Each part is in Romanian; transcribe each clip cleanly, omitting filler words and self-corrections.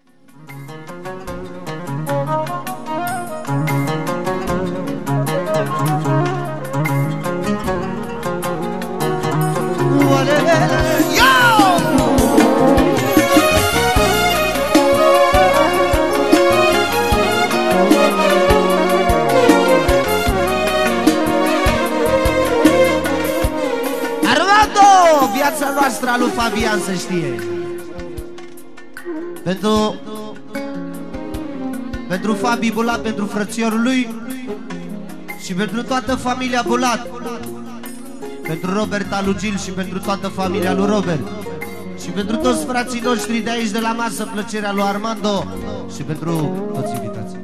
Viața noastră a lui Fabian, să știe. Pentru Fabi Bulat, pentru frățiorul lui și pentru toată familia Bulat, pentru Robert Alugil și pentru toată familia lui Robert și pentru toți frații noștri de aici de la masă, plăcerea lui Armando și pentru toți invitații.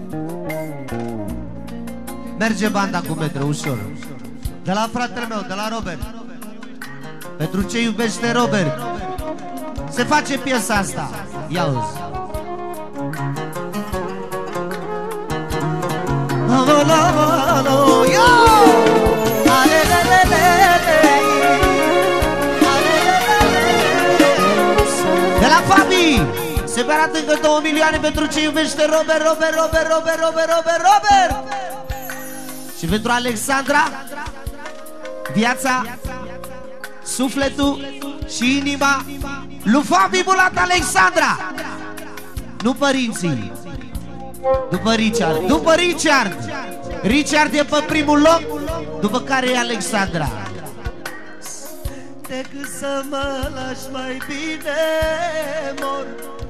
Merge banda cu metră, ușor. De la fratele meu, de la Robert. Pentru ce iubește Robert se face piesa asta. Ia-uzi. De la Fabi se bearată încă 2 milioane pentru ce iubește Robert, Robert. Și pentru Alexandra, viața, sufletul și inima lui Fabi Bulat, Alexandra. Nu părinții. După Richard. După Richard. Richard e pe primul loc, după care e Alexandra. Decât să mă lași, mai bine mor.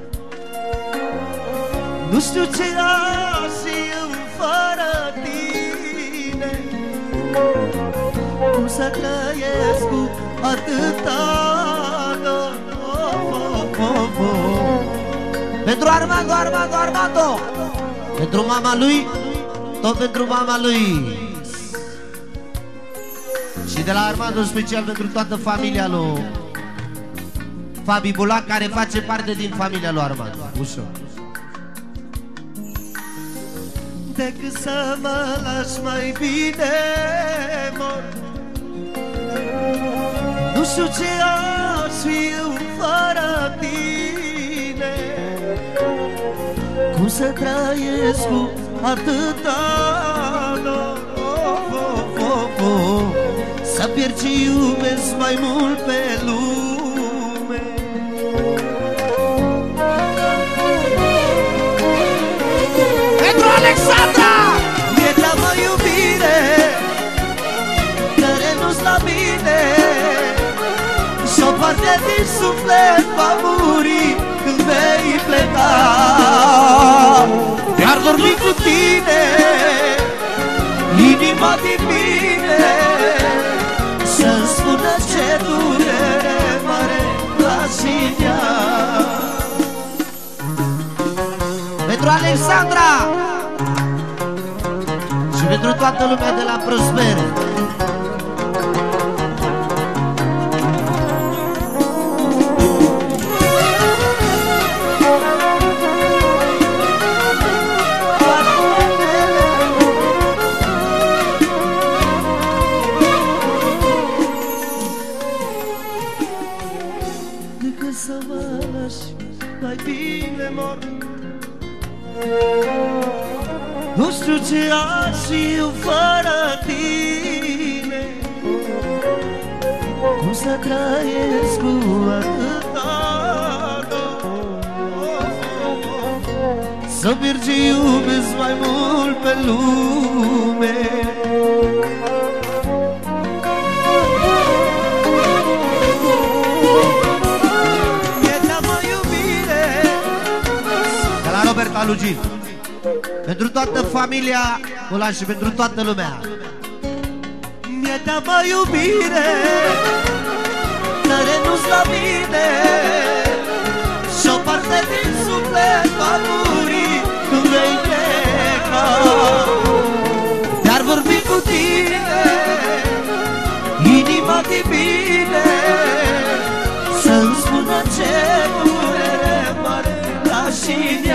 Nu știu ce aș eu fără tine. Cum să trăiesc cu atâta dor. Pentru Armando. Pentru mama lui, tot pentru mama lui. Și de la Armando special pentru toată familia lui Fabi Bulat, care face parte din familia lui Armando. Ușor. Decât să mă lași, mai bine mor. Nu știu ce aș fi eu fără tine. Cum să trăiesc cu atâta dor. Să pierd ce iubesc mai mult pe lume. Pentru Alexandra! Mi-e teamă iubire, care nu-ți la mine. Și-o parte din suflet va muri când vei pleca. Te-ar dormi cu tine inima din mine, să-mi spună ce durere mare lași în ea. Pentru Alexandra și pentru toată lumea de la Prosper. Să mă lași, mai bine mor. Nu știu ce aș fi eu fără tine. Cum să trăiesc cu atâta dor. Să pierd ce iubesc mai mult pe lume. Robert Alugil. Pentru toată familia Bulat și pentru toată lumea. Mi-e teamă iubire, care nu-ți la mine. Și-o parte din suflet va muri când vei pleca. Te-ar vorbi cu tine inima din mine, să-mi spună ce durere mare lași în